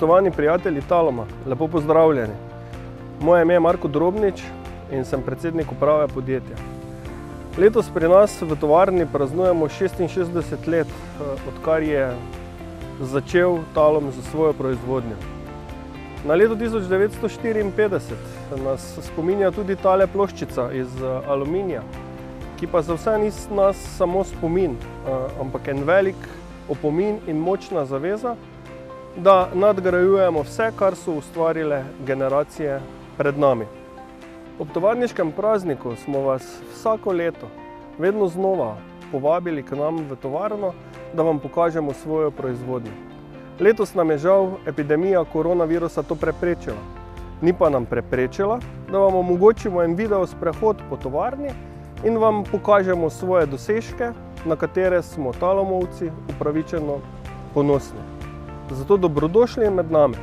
Spoštovani prijatelji Taluma, lepo pozdravljeni. Moje ime je Marko Drobnič in sem predsednik uprave podjetja. Letos pri nas v tovarni praznujemo 66 let, odkar je začel Talum za svojo proizvodnjo. Na leto 1954 nas spominja tudi tale ploščica iz aluminija, ki pa za vse ni nas samo spomin, ampak en velik opomin in močna zaveza, da nadgrajujemo vse, kar so ustvarile generacije pred nami. Ob tovarniškem prazniku smo vas vsako leto vedno znova povabili k nam v tovarno, da vam pokažemo svojo proizvodnjo. Letos nam je žal epidemija koronavirusa to preprečila. Ni pa nam preprečila, da vam omogočimo en video sprehod po tovarni in vam pokažemo svoje dosežke, na katere smo talumovci upravičeno ponosni. Zato dobrodošli med nami.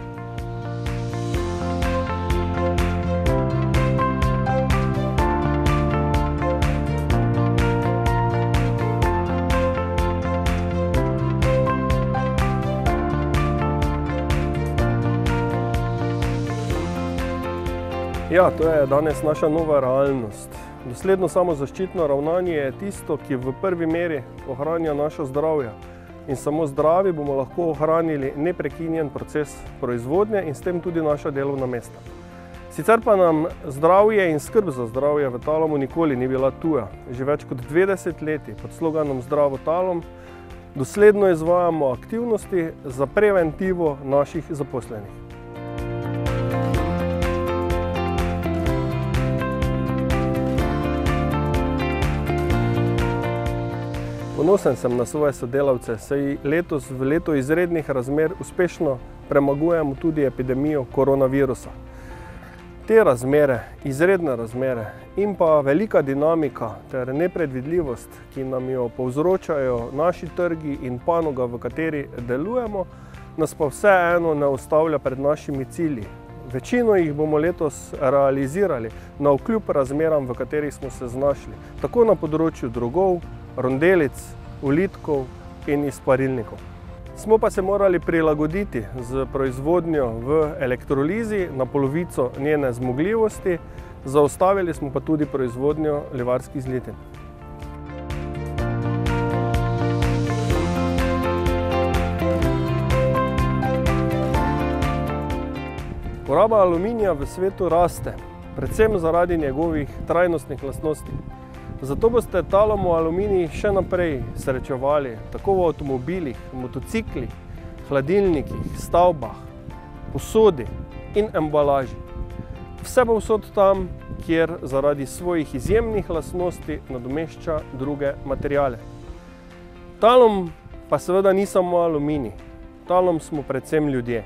Ja, to je danes naša nova realnost. Dosledno samozaščitno ravnanje je tisto, ki v prvi meri ohranja naše zdravje. In samo zdravi bomo lahko ohranili neprekinjen proces proizvodnje in s tem tudi naša delovna mesta. Sicer pa nam zdravje in skrb za zdravje v Talumu nikoli ni bila tuja. Že več kot 20 leti pod sloganom Zdravo Talum dosledno izvajamo aktivnosti za preventivo naših zaposlenih. Ponosen sem na svoje sodelavce, saj letos v leto izrednih razmer uspešno premagujemo tudi epidemijo koronavirusa. Te razmere, izredne razmere in pa velika dinamika ter nepredvidljivost, ki nam jo povzročajo naši trgi in panoga, v kateri delujemo, nas pa vseeno ne ustavlja pred našimi cilji. Večino jih bomo letos realizirali navkljub razmeram, v katerih smo se znašli, tako na področju drogov, rondelic, ulitkov in izparilnikov. Smo pa se morali prilagoditi z proizvodnjo v elektrolizi na polovico njene zmogljivosti, zaustavili smo pa tudi proizvodnjo livarskih zlitin. Poraba aluminija v svetu raste, predvsem zaradi njegovih trajnostnih lastnosti. Zato boste Talumov aluminij še naprej srečevali tako v avtomobilih, motociklih, hladilnikih, stavbah, posodi in embalaži. Vse povsod tam, kjer zaradi svojih izjemnih lastnosti nadomešča druge materiale. Talum pa seveda ni samo aluminij. Talum smo predvsem ljudje.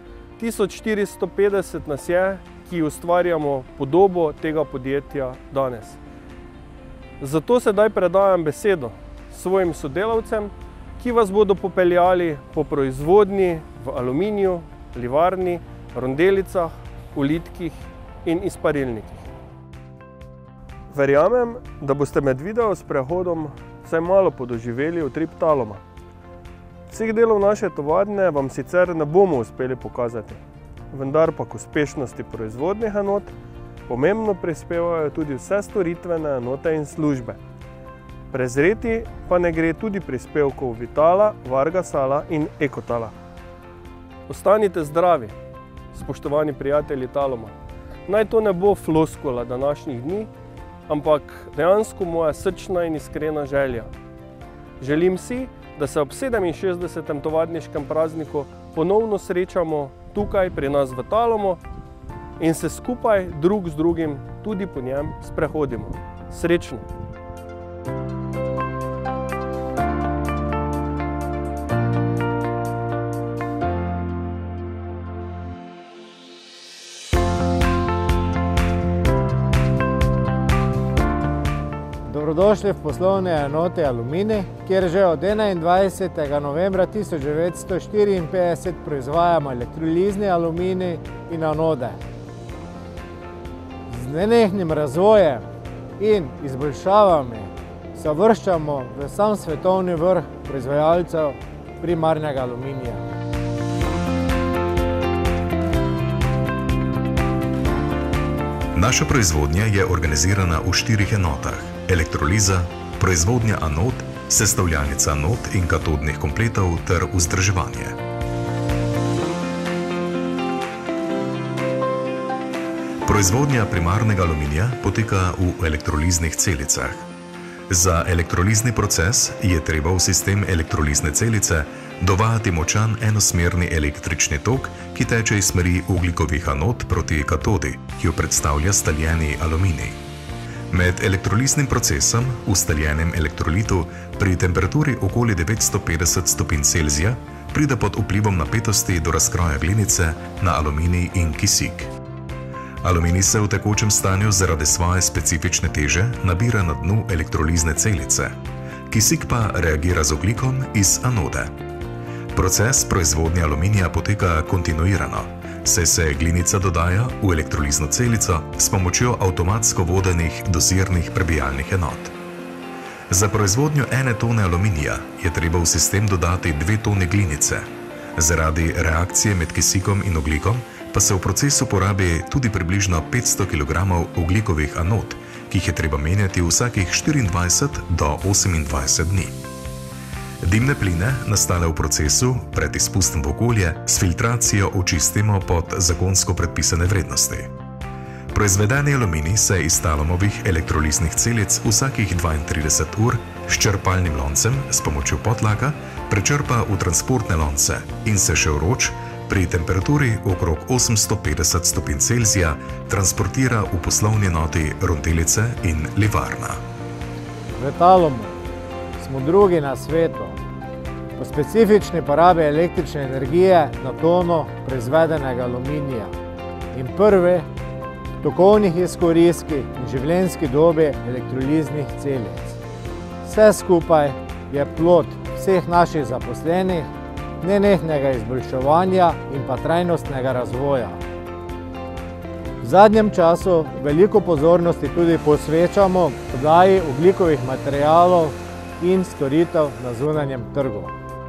1450 nas je, ki ustvarjamo podobo tega podjetja danes. Zato sedaj predajam besedo svojim sodelavcem, ki vas bodo popeljali po proizvodnji v aluminiju, livarni, rondelicah, ulitkih in izparilnikih. Verjamem, da boste med video sprehodom vsaj malo podoživeli utrip Taluma. Vseh delov naše tovarne vam sicer ne bomo uspeli pokazati, vendar pa k uspešnosti proizvodnih enot pomembno prispevajo tudi vse storitvene enote in službe. Prezreti pa ne gre tudi prispevkov Vitala, Vargasala in Ekotala. Ostanite zdravi, spoštovani prijatelji Taluma. Naj to ne bo floskula današnjih dni, ampak dejansko moja srčna in iskrena želja. Želim si, da se ob 67. tovarniškem prazniku ponovno srečamo tukaj pri nas v Talumu in se skupaj drug z drugim tudi po njem sprehodimo. Srečno! Dobrodošli v poslovne enote Aluminij, kjer že od 21. novembra 1954 proizvajamo elektrolizni aluminij in anode. Z nenehnim razvojem in izboljšavami se uvrščamo v sam svetovni vrh proizvajalcev primarnega aluminija. Naša proizvodnja je organizirana v 4 enotah: elektroliza, proizvodnja anod, sestavljalnica anod in katodnih kompletov ter vzdrževanje. Proizvodnja primarnega aluminija poteka v elektroliznih celicah. Za elektrolizni proces je treba v sistem elektrolizne celice dovajati močan enosmerni električni tok, ki teče iz smeri ogljikovih anod proti katodi, ki jo predstavlja staljeni aluminij. Med elektroliznim procesom v staljenem elektrolitu pri temperaturi okoli 950 stopinj Celzija pride pod vplivom napetosti do razkroja glinice na aluminij in kisik. Aluminij se v tekočem stanju zaradi svoje specifične teže nabira na dnu elektrolizne celice, kisik pa reagira z ogljikom iz anode. Proces proizvodnje aluminija poteka kontinuirano, saj se glinica dodaja v elektrolizno celico s pomočjo avtomatsko vodenih dozirnih prebijalnih enot. Za proizvodnjo 1 tone aluminija je treba v sistem dodati 2 tone glinice. Zaradi reakcije med kisikom in ogljikom pa se v procesu porabi tudi približno 500 kg ogljikovih anod, ki jih je treba menjati vsakih 24 do 28 dni. Dimne pline, nastale v procesu, pred izpustom v okolje, s filtracijo očistimo pod zakonsko predpisane vrednosti. Proizvedeni aluminij se iz talomovih elektroliznih celic vsakih 32 ur s črpalnim loncem s pomočjo potlaka prečrpa v transportne lonce in se še vroč, pri temperaturi okrog 850 stopinj Celzija transportira v poslovni enoti Rondeljice in Livarna. V Talomu smo drugi na svetu po specifični porabi električne energije na tono proizvedenega aluminija in prvi v tokovnih izkoristkih in življenjski dobi elektroliznih celic. Vse skupaj je plod vseh naših zaposlenih, nenehnega izboljševanja in pa trajnostnega razvoja. V zadnjem času veliko pozornosti tudi posvečamo prodaji ogljikovih materialov in storitev na zunanjem trgu.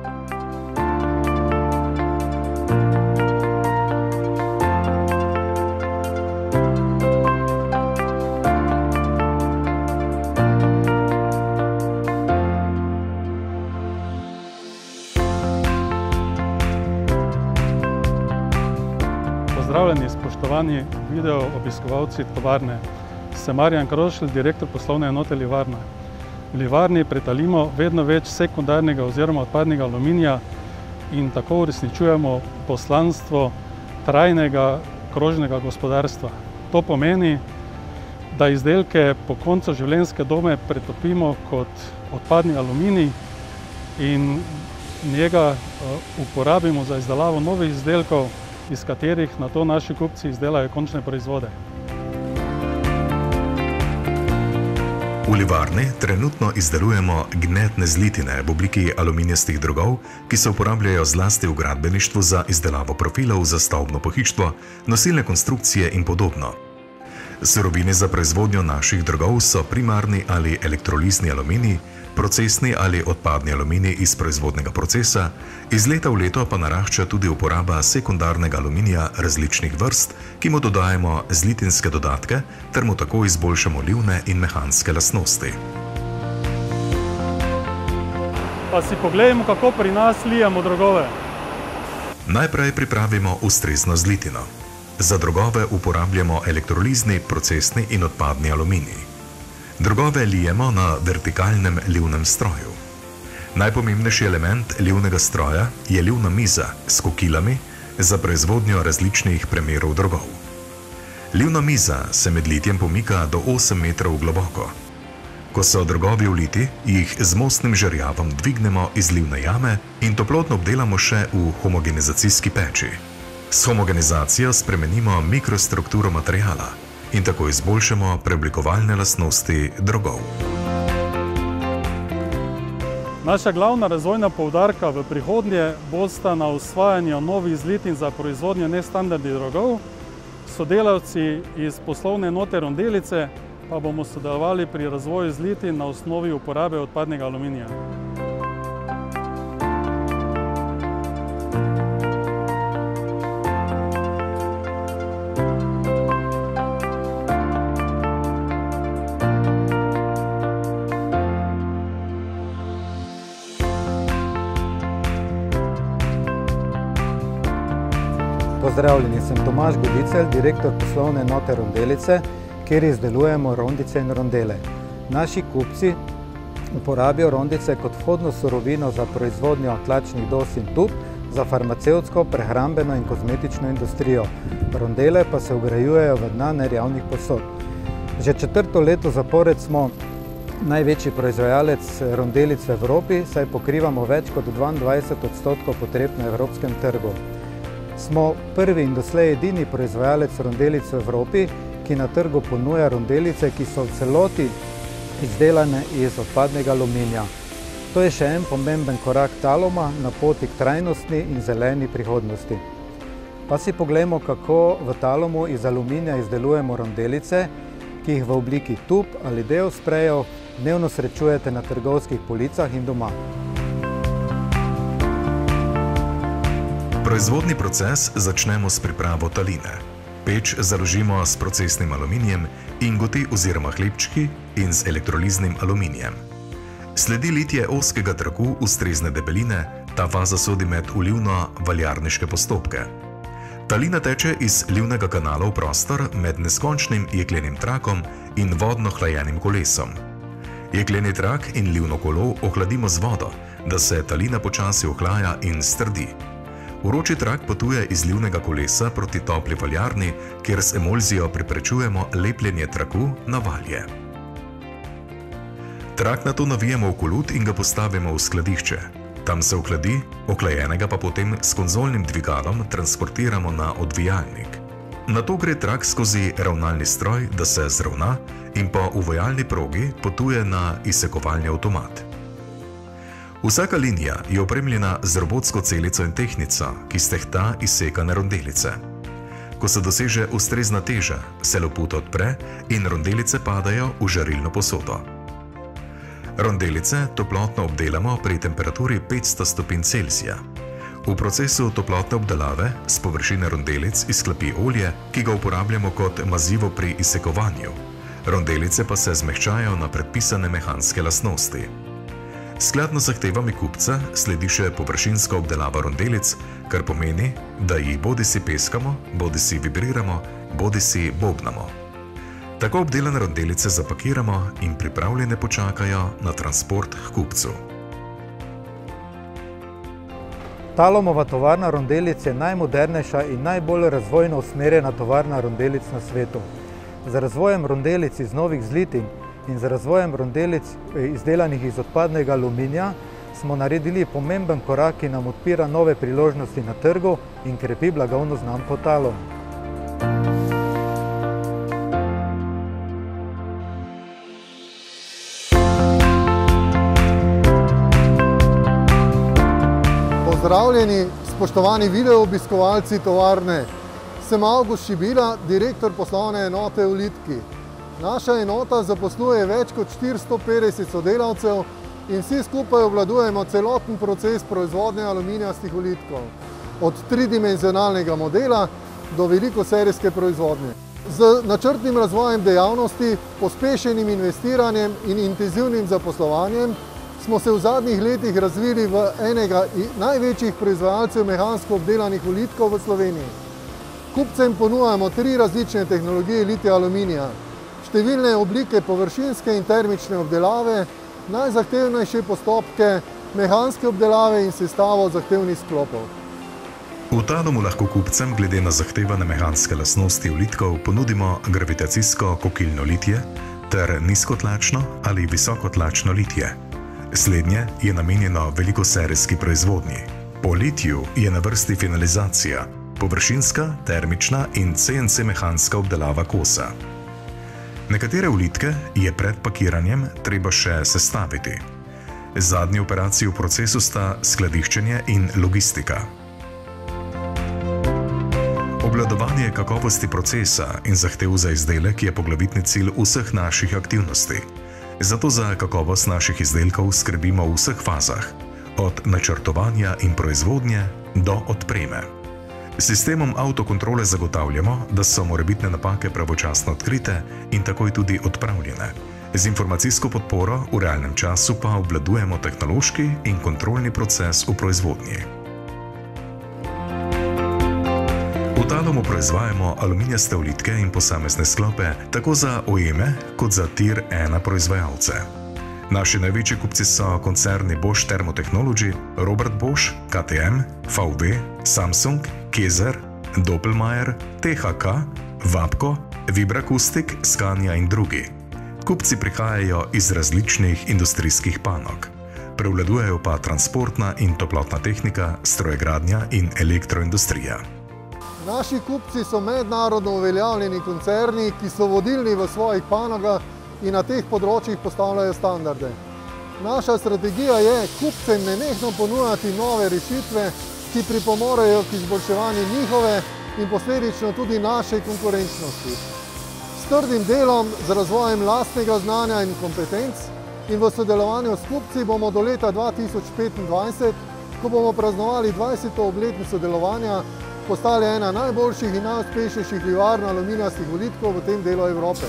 Pozdravljeni, spoštovani video obiskovalci tovarne. Sem Marjan Krošelj, direktor poslovne enote Livarna. V Livarni pretalimo vedno več sekundarnega oziroma odpadnega aluminija in tako uresničujemo poslanstvo trajnega krožnega gospodarstva. To pomeni, da izdelke po koncu življenjske dobe pretopimo kot odpadni aluminij in njega uporabimo za izdelavo novih izdelkov, iz katerih na to naši kupci izdelajo končne proizvode. V Livarni trenutno izdelujemo gnetne zlitine v obliki aluminijastih drogov, ki se uporabljajo zlasti v gradbeništvu za izdelavo profilov za stavbno pohištvo, nosilne konstrukcije in podobno. Surovine za proizvodnjo naših drogov so primarni ali elektrolizni aluminij, procesni ali odpadni aluminij iz proizvodnega procesa, iz leta v leto pa narašča tudi uporaba sekundarnega aluminija različnih vrst, ki mu dodajemo zlitinske dodatke ter mu tako izboljšamo livne in mehanske lastnosti. Pa si poglejmo, kako pri nas lijemo drogove. Najprej pripravimo ustrezno zlitino. Za drogove uporabljamo elektrolizni, procesni in odpadni aluminij. Drogove lijemo na vertikalnem livnem stroju. Najpomembnejši element livnega stroja je livna miza s kokilami za proizvodnjo različnih premerov drogov. Livna miza se med litjem pomika do 8 metrov globoko. Ko so drogovi vliti, jih z mostnim žerjavom dvignemo iz livne jame in toplotno obdelamo še v homogenizacijski peči. S homogenizacijo spremenimo mikrostrukturo materiala in tako izboljšamo preoblikovalne lastnosti drogov. Naša glavna razvojna poudarka v prihodnje bosta na usvajanju novih zlitin za proizvodnjo nestandardnih drogov. Sodelavci iz poslovne enote Rondeljice pa bomo sodelovali pri razvoju zlitin na osnovi uporabe odpadnega aluminija. Pozdravljeni, sem Tomaž Godicelj, direktor poslovne enote Rondelice, kjer izdelujemo rondice in rondele. Naši kupci uporabijo rondice kot vhodno surovino za proizvodnjo tlačnih dos in tub, za farmacevtsko, prehrambeno in kozmetično industrijo. Rondele pa se vgrajujejo v dna nerjavnih posod. Že 4. leto zapored smo največji proizvajalec rondelic v Evropi, saj pokrivamo več kot 22% potreb na evropskem trgu. Smo prvi in doslej edini proizvajalec rondelic v Evropi, ki na trgu ponuja rondelice, ki so v celoti izdelane iz odpadnega aluminija. To je še en pomemben korak Taluma na poti k trajnostni in zeleni prihodnosti. Pa si poglejmo, kako v Talumu iz aluminija izdelujemo rondelice, ki jih v obliki tub ali del sprejev dnevno srečujete na trgovskih policah in doma. Proizvodni proces začnemo s pripravo taline. Peč založimo s procesnim aluminijem, ingoti oziroma hlebčki in z elektroliznim aluminijem. Sledi litje ozkega traku ustrezne debeline, ta faza sodi med vlivno-valjarniške postopke. Talina teče iz livnega kanala v prostor med neskončnim jeklenim trakom in vodno hlajenim kolesom. Jekleni trak in livno kolo ohladimo z vodo, da se talina počasi ohlaja in strdi. Vroči trak potuje iz livnega kolesa proti topli valjarni, kjer z emulzijo preprečujemo lepljenje traku na valje. Trak nato navijemo v kolut in ga postavimo v skladišče. Tam se ohladi, ohlajenega pa potem s konzolnim dvigalom transportiramo na odvijalnik. Nato gre trak skozi ravnalni stroj, da se zravna in po uvajalni progi potuje na izsekovalni avtomat. Vsaka linija je opremljena z robotsko celico in tehtnico, ki stehta izsekane rondelice. Ko se doseže ustrezna teža, se loput odpre in rondelice padajo v žarilno posodo. Rondelice toplotno obdelamo pri temperaturi 500 stopinj Celzija. V procesu toplotne obdelave s površine rondelic izhlapi olje, ki ga uporabljamo kot mazivo pri izsekovanju. Rondelice pa se zmehčajo na predpisane mehanske lastnosti. Skladno z zahtevami kupca sledi še površinska obdelava rondelic, kar pomeni, da jih bodisi peskamo, bodisi vibriramo, bodisi bobnamo. Tako obdelane rondelice zapakiramo in pripravljene počakajo na transport k kupcu. Talumova tovarna rondelic je najmodernejša in najbolj razvojno usmerjena tovarna rondelic na svetu. Z razvojem rondelic iz novih zlitin in z razvojem rondelic izdelanih iz odpadnega aluminija smo naredili pomemben korak, ki nam odpira nove priložnosti na trgu in krepi blagovno znamko Talum. Pozdravljeni, spoštovani videoobiskovalci tovarne. Sem Avgust Šibila, direktor poslovne enote v Litki. Naša enota zaposluje več kot 450 sodelavcev in vsi skupaj obvladujemo celoten proces proizvodnje aluminijastih ulitkov. Od tridimenzionalnega modela do velikoserijske proizvodnje. Z načrtnim razvojem dejavnosti, pospešenim investiranjem in intenzivnim zaposlovanjem smo se v zadnjih letih razvili v enega največjih proizvajalcev mehansko obdelanih ulitkov v Sloveniji. Kupcem ponujamo 3 različne tehnologije litija aluminija, številne oblike površinske in termične obdelave, najzahtevnejše postopke mehanske obdelave in sestavo zahtevnih sklopov. V Talumu lahko kupcem glede na zahtevane mehanske lastnosti ulitkov ponudimo gravitacijsko kokilno litje ter nizkotlačno ali visokotlačno litje. Slednje je namenjeno velikoserijski proizvodnji. Po litiju je na vrsti finalizacija, površinska, termična in CNC mehanska obdelava kosa. Nekatere ulitke je pred pakiranjem treba še sestaviti. Zadnji operaciji v procesu sta skladiščenje in logistika. Obvladovanje kakovosti procesa in zahtev za izdelek je poglavitni cilj vseh naših aktivnosti. Zato za kakovost naših izdelkov skrbimo v vseh fazah, od načrtovanja in proizvodnje do odpreme. S sistemom avtokontrole zagotavljamo, da so morebitne napake pravočasno odkrite in takoj tudi odpravljene. Z informacijsko podporo v realnem času pa obvladujemo tehnološki in kontrolni proces v proizvodnji. Talomu proizvajamo aluminijaste ulitke in posamezne sklope, tako za OEM-e kot za Tier 1 proizvajalce. Naši največji kupci so koncerni Bosch Thermotechnology, Robert Bosch, KTM, VW, Samsung, Kezer, Doppelmayr, THK, Wabco, Vibrakustik, Scania in drugi. Kupci prihajajo iz različnih industrijskih panog. Prevladujejo pa transportna in toplotna tehnika, strojegradnja in elektroindustrija. Naši kupci so mednarodno uveljavljeni koncerni, ki so vodilni v svojih panogah in na teh področjih postavljajo standarde. Naša strategija je kupcem nenehno ponujati nove rešitve, ki pripomorejo k izboljševanju njihove in posledično tudi naše konkurenčnosti. S trdim delom, z razvojem lastnega znanja in kompetenc in v sodelovanju s kupci bomo do leta 2025, ko bomo praznovali 20. obletnico delovanja, postali ena najboljših in najuspešnejših livarn aluminijastih ulitkov v tem delu Evrope.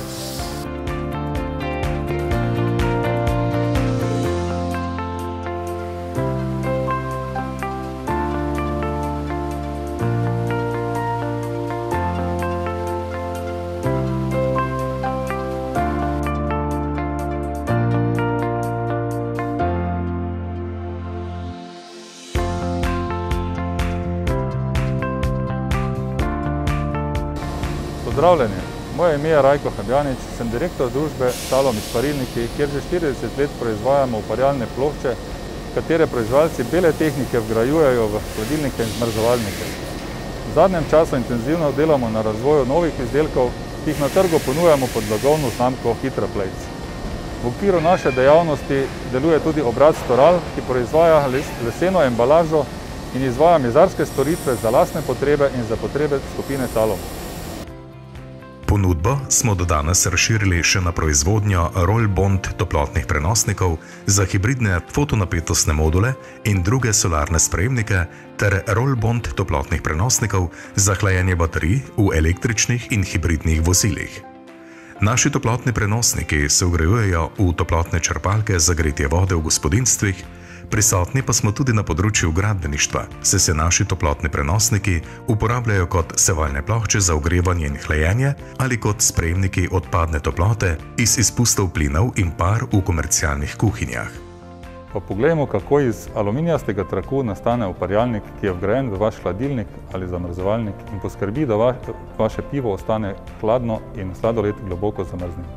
Pozdravljeni, moje ime je Rajko Habjanič, sem direktor družbe Talom Izparilniki, kjer že 40 let proizvajamo uparjalne plošče, katere proizvajalci bele tehnike vgrajujejo v hladilnike in zmrzovalnike. V zadnjem času intenzivno delamo na razvoju novih izdelkov, ki jih na trgu ponujamo pod blagovno znamko HitraPlates. V okviru naše dejavnosti deluje tudi obrat Storal, ki proizvaja leseno embalažo in izvaja mizarske storitve za lastne potrebe in za potrebe skupine Talom. Ponudbo smo do danes razširili še na proizvodnjo roll-bond toplotnih prenosnikov za hibridne fotonapetostne module in druge solarne sprejemnike ter roll-bond toplotnih prenosnikov za hlajenje baterij v električnih in hibridnih vozilih. Naši toplotni prenosniki se vgrajujejo v toplotne črpalke za gretje vode v gospodinjstvih, prisotni pa smo tudi na področju gradbeništva, saj se naši toplotni prenosniki uporabljajo kot sevalne plošče za ogrevanje in hlajenje ali kot sprejemniki odpadne toplote iz izpustov plinov in par v komercialnih kuhinjah. Pa poglejmo, kako iz aluminijastega traku nastane uparjalnik, ki je vgrajen v vaš hladilnik ali zamrzovalnik in poskrbi, da vaše pivo ostane hladno in sladoled globoko zamrznjen.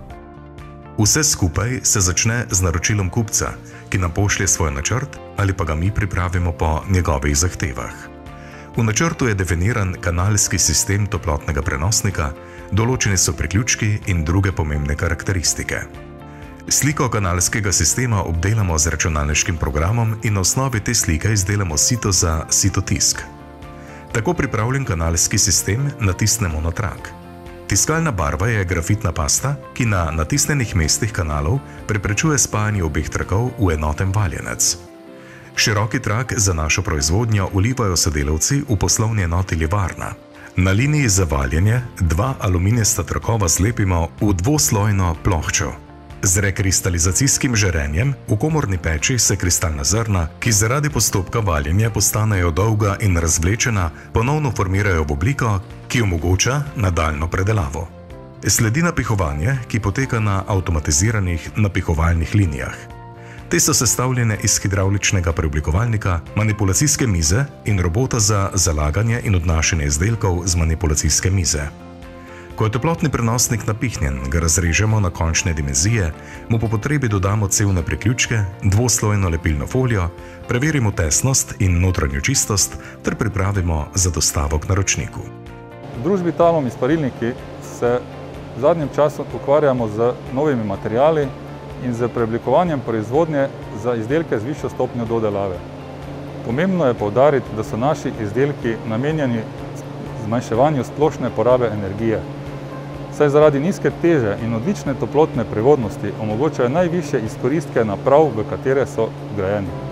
Vse skupaj se začne z naročilom kupca, ki nam pošlje svoj načrt ali pa ga mi pripravimo po njegovih zahtevah. V načrtu je definiran kanalski sistem toplotnega prenosnika, določeni so priključki in druge pomembne karakteristike. Sliko kanalskega sistema obdelamo z računalniškim programom in na osnovi te slike izdelamo sito za sitotisk. Tako pripravljen kanalski sistem natisnemo na trak. Tiskalna barva je grafitna pasta, ki na natisnjenih mestih kanalov preprečuje spajanje obeh trakov v enoten valjenec. Široki trak za našo proizvodnjo ulivajo sodelavci v poslovni enoti livarna. Na liniji za valjenje 2 aluminijasta trakova zlepimo v dvoslojno ploščo. Z rekristalizacijskim žarenjem v komorni peči se kristalna zrna, ki zaradi postopka valjenja postanejo dolga in razvlečena, ponovno formirajo v obliko, ki omogoča nadaljnjo predelavo. Sledi napihovanje, ki poteka na avtomatiziranih napihovalnih linijah. Te so sestavljene iz hidravličnega preoblikovalnika, manipulacijske mize in robota za zalaganje in odnašanje izdelkov z manipulacijske mize. Ko je toplotni prenosnik napihnjen, ga razrežemo na končne dimenzije, mu po potrebi dodamo cevne priključke, dvoslojno lepilno folijo, preverimo tesnost in notranjo čistost ter pripravimo za dostavo k naročniku. V družbi Talom Izparilniki se v zadnjem času ukvarjamo z novimi materiali in z preoblikovanjem proizvodnje za izdelke z višjo stopnjo dodelave. Pomembno je poudariti, da so naši izdelki namenjeni zmanjševanju splošne porabe energije, saj zaradi nizke teže in odlične toplotne prevodnosti omogočajo najvišje izkoristke naprav, v katere so vgrajeni.